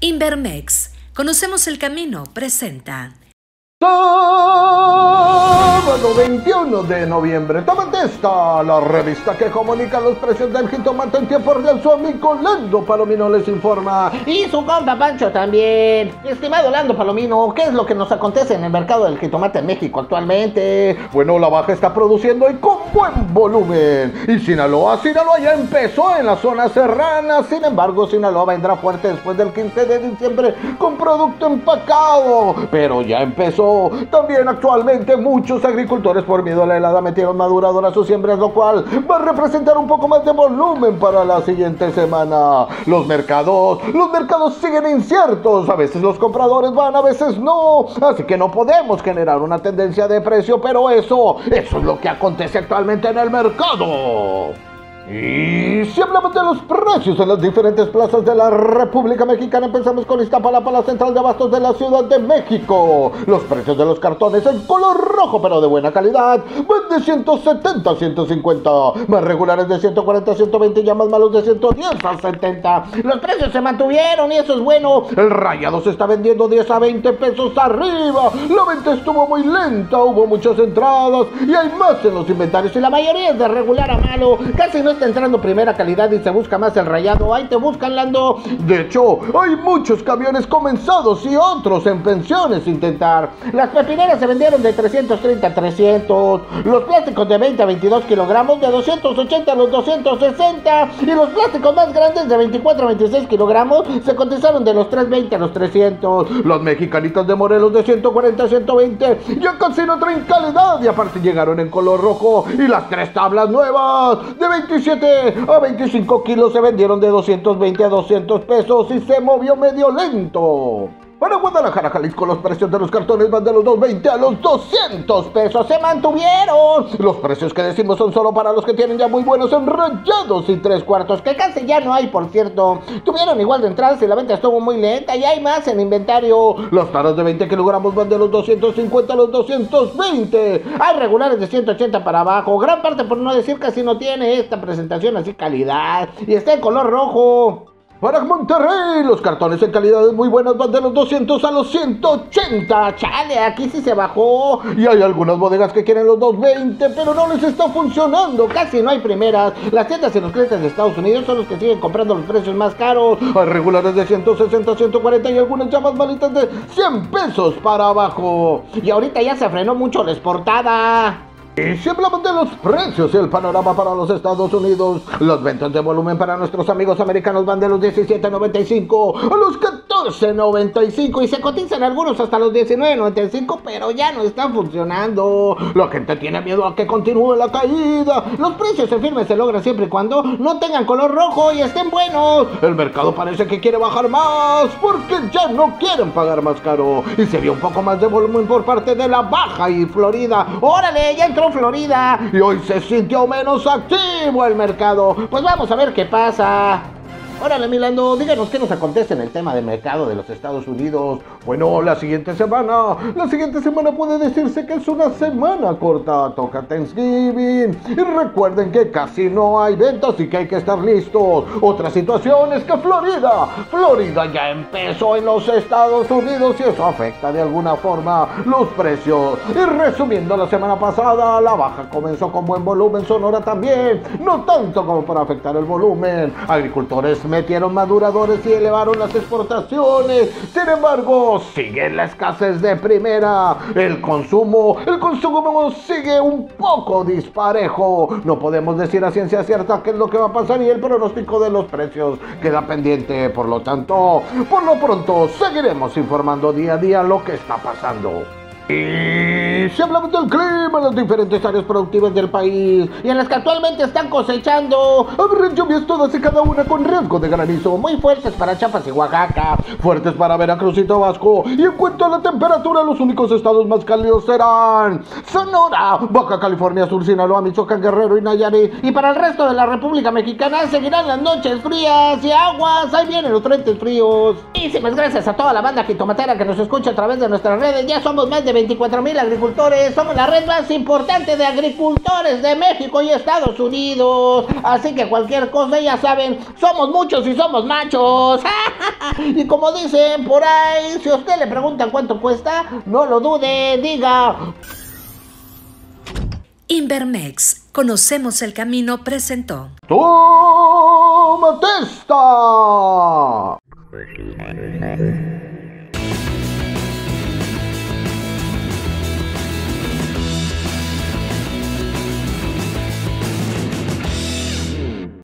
Invermex. Conocemos el camino. Presenta. Sábado 21 de noviembre, Tomate esta, la revista que comunica los precios del jitomate en tiempo real. Su amigo Lando Palomino les informa. Y su compa Pancho también. Estimado Lando Palomino, ¿qué es lo que nos acontece en el mercado del jitomate en México actualmente? Bueno, la baja está produciendo y con buen volumen. Y Sinaloa ya empezó en la zona serrana. Sin embargo, Sinaloa vendrá fuerte después del 15 de diciembre con producto empacado. Pero ya empezó. También actualmente muchos agricultores por miedo a la helada metieron madurador a sus siembras, lo cual va a representar un poco más de volumen para la siguiente semana. Los mercados siguen inciertos. A veces los compradores van, a veces no. Así que no podemos generar una tendencia de precio, pero eso es lo que acontece actualmente en el mercado. Y si hablamos de los precios en las diferentes plazas de la República Mexicana, empezamos con Iztapalapa, la central de abastos de la Ciudad de México. Los precios de los cartones en color rojo, pero de buena calidad, van de 170 a 150, más regulares de 140 a 120 y ya más malos de 110 a 70. Los precios se mantuvieron y eso es bueno. El rayado se está vendiendo 10 a 20 pesos arriba. La venta estuvo muy lenta, hubo muchas entradas y hay más en los inventarios. Y la mayoría es de regular a malo, casi no está entrando primera calidad y se busca más el rayado. Ahí te buscan, Lando. De hecho, hay muchos camiones comenzados y otros en pensiones intentar. Las pepineras se vendieron de 330 a 300. Los plásticos de 20 a 22 kilogramos de 280 a los 260. Y los plásticos más grandes de 24 a 26 kilogramos se cotizaron de los 320 a los 300. Los mexicanitos de Morelos de 140 a 120 ya casi no traen calidad y aparte llegaron en color rojo. Y las tres tablas nuevas de 27 a 25 kilos se vendieron de 220 a 200 pesos y se movió medio lento. Para Guadalajara, Jalisco, los precios de los cartones van de los 220 a los 200 pesos. ¡Se mantuvieron! Los precios que decimos son solo para los que tienen ya muy buenos enrayados y 3/4, que casi ya no hay, por cierto. Tuvieron igual de entradas y la venta estuvo muy lenta y hay más en inventario. Los taros de 20 kilogramos van de los 250 a los 220. Hay regulares de 180 para abajo. Gran parte, por no decir casi no tiene esta presentación así calidad. Y está en color rojo. Para Monterrey, los cartones en calidades muy buenas van de los 200 a los 180. Chale, aquí sí se bajó. Y hay algunas bodegas que quieren los 220, pero no les está funcionando. Casi no hay primeras. Las tiendas y los clientes de Estados Unidos son los que siguen comprando los precios más caros. Hay regulares de 160 a 140 y algunas ya más malitas de 100 pesos para abajo. Y ahorita ya se frenó mucho la exportada. Y si hablamos de los precios y el panorama para los Estados Unidos, las ventas de volumen para nuestros amigos americanos van de los 17.95 a los 14.95 y se cotizan algunos hasta los 19.95, pero ya no están funcionando. La gente tiene miedo a que continúe la caída. Los precios en firme se logran siempre y cuando no tengan color rojo y estén buenos. El mercado parece que quiere bajar más porque ya no quieren pagar más caro y se vio un poco más de volumen por parte de la Baja y Florida. ¡Órale! Ya entró Florida y hoy se sintió menos activo el mercado. Pues vamos a ver qué pasa. Órale, Milando, díganos qué nos acontece en el tema del mercado de los Estados Unidos. Bueno, la siguiente semana puede decirse que es una semana corta. Toca Thanksgiving. Y recuerden que casi no hay ventas y que hay que estar listos. Otra situación es que Florida ya empezó en los Estados Unidos y eso afecta de alguna forma los precios. Y resumiendo, la semana pasada la Baja comenzó con buen volumen, Sonora también. No tanto como para afectar el volumen. Agricultores metieron maduradores y elevaron las exportaciones. Sin embargo, sigue la escasez de primera. El consumo sigue un poco disparejo. No podemos decir a ciencia cierta qué es lo que va a pasar y el pronóstico de los precios queda pendiente. Por lo tanto, por lo pronto, seguiremos informando día a día lo que está pasando. Y si hablamos del clima en las diferentes áreas productivas del país y en las que actualmente están cosechando, habrá lluvias todas y cada una con riesgo de granizo, muy fuertes para Chiapas y Oaxaca, fuertes para Veracruz y Tabasco. Y en cuanto a la temperatura, los únicos estados más cálidos serán Sonora, Baja California Sur, Sinaloa, Michoacán, Guerrero y Nayarit. Y para el resto de la República Mexicana seguirán las noches frías y aguas. Ahí vienen los frentes fríos. Muchísimas gracias a toda la banda jitomatera que nos escucha a través de nuestras redes. Ya somos más de 24,000 agricultores. Somos la red más importante de agricultores de México y Estados Unidos. Así que cualquier cosa, ya saben, somos muchos y somos machos. Y como dicen por ahí, si a usted le preguntan cuánto cuesta, no lo dude, diga. Invermex, conocemos el camino, presentó. ¡Toma testa!